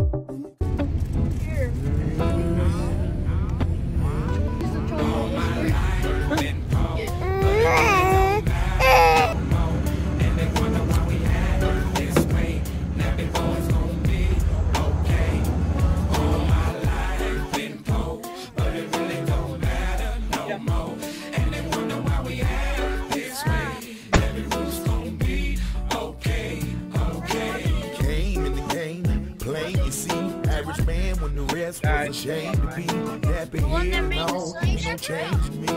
Ashamed to be nappy head, no, ain't no change me.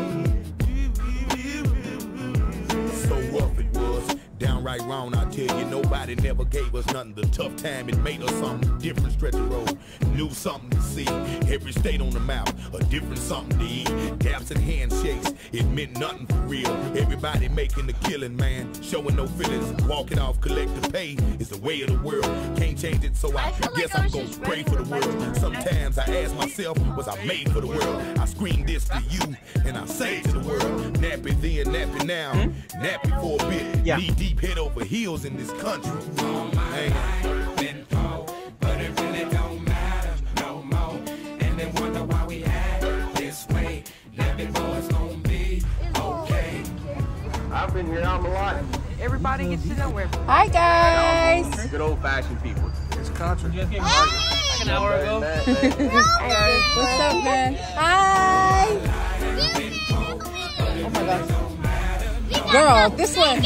So rough it was, downright wrong, I tell you. Nobody never gave us nothing. The tough time, it made us something different. Stretch the road, new something to see. Every state on the map, a different something to eat. Taps and handshakes, it meant nothing for real. Everybody making the killing, man, showing no feelings. Walking off, collect the pay is the way of the world. Can't change it, so I guess I'm gonna pray for the world. Sometimes I ask myself, was I made for the world? I scream this to you, and I say to the world, nappy then, nappy now, nappy for a bit. Knee deep, head over heels in this country. Man. But it really don't matter no more. And they wonder why we act this way. Nappy boys gon' be okay. I've been here all my life. Everybody gets to know everybody. Hi guys. Good old fashioned people. It's country. Like an hour ago. What's up, man? Hi. Oh my gosh. Girl, this one.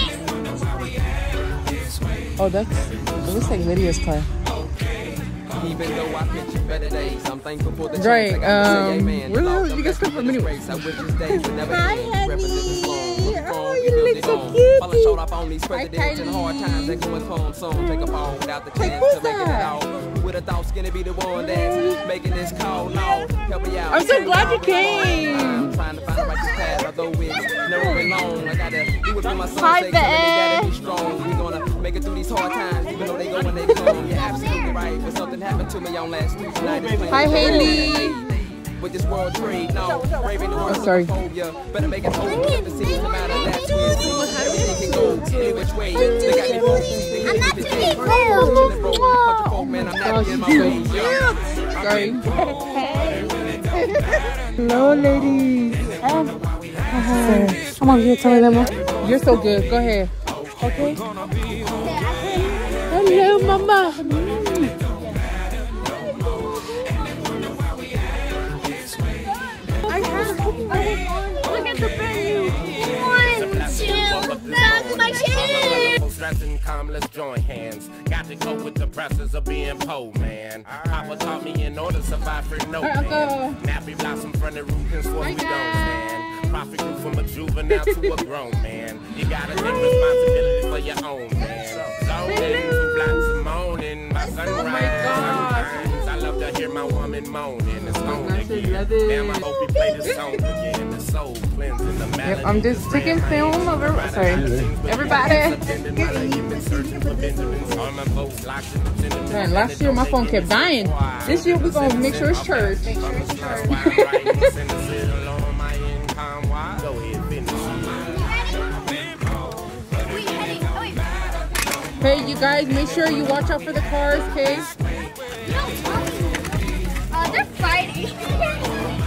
Oh, it looks like Lydia's car. Even though I picture better days, I'm thankful for the Great. Where the hell did you get stuff from anyway? Hi, honey. Oh, you look so cute. Hi, with a thought, skinny be the one that's making this call. Now, help me out. I'm so glad you came. I'm trying to find the righteous path, although it's never been long. I gotta do it for my son's Hi, sake, so gotta be strong. We gonna make it through these hard times, even though they go when they come. You're absolutely right, but something happened to me on last Tuesday night. Hi, Haley. With this world trade, no, braving the world. Oh, sorry. Better make it whole. The city, no matter that twist. Everything can go any which way. They got me moving. I'm not too cool. Man, I'm not in my way. Sorry. Hello, ladies. I'm over here telling them. You're so good. Go ahead. Okay. Hello, mama. Look at the baby. 1, 2, that's my chin. Dressing calm, let's join hands. Got to go with the presses of being poor, man. Papa taught me in order to survive for no man. Nappy blossom from the root, and swore we don't stand. Profit grew from a juvenile to a grown man. You gotta take responsibility for your own, man. So then, 2 blocks of moaning by sunrise. I love to hear my woman moaning. It's on again. Damn, I hope he play this song again. The soul cleansing the melody. I'm just taking film of everybody. Man, last year my phone kept dying. This year we're gonna make sure it's church. Hey, you guys, make sure you watch out for the cars, okay? They're fighting.